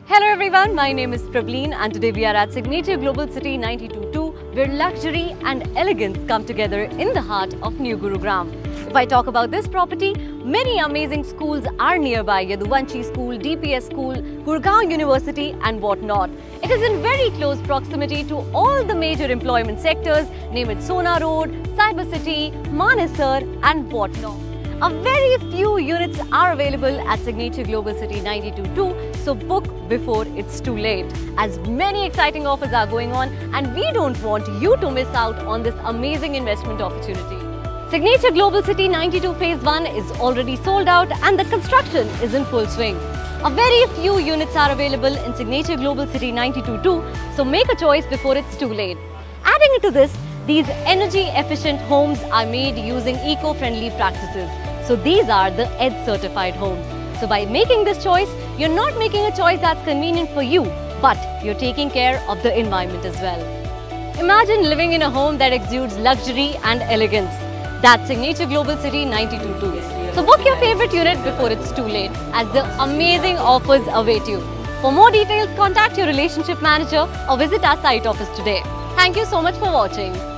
Hello everyone, my name is Pravleen and today we are at Signature Global City 92.2 where luxury and elegance come together in the heart of New Gurugram. If I talk about this property, many amazing schools are nearby: Yaduvanshi School, DPS School, Gurgaon University and whatnot. It is in very close proximity to all the major employment sectors, name it Sona Road, Cyber City, Manesar and whatnot. A very few units are available at Signature Global City 92.2, so book before it's too late, as many exciting offers are going on and we don't want you to miss out on this amazing investment opportunity. Signature Global City 92 Phase 1 is already sold out and the construction is in full swing. A very few units are available in Signature Global City 92.2, so make a choice before it's too late. Adding into this, these energy-efficient homes are made using eco-friendly practices. So these are the EDGE certified homes. So by making this choice, you're not making a choice that's convenient for you, but you're taking care of the environment as well. Imagine living in a home that exudes luxury and elegance. That's Signature Global City 92.2. So book your favorite unit before it's too late, as the amazing offers await you. For more details, contact your relationship manager or visit our site office today. Thank you so much for watching.